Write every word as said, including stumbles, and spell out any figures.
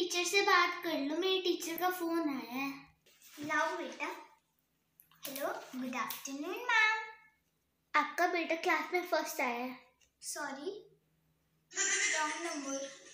Teacher से बात कर लो, मेरे टीचर का फोन आया है। लाओ बेटा। Hello, good afternoon ma'am. आपका बेटा क्लास में फर्स्ट आया है। Sorry, wrong number.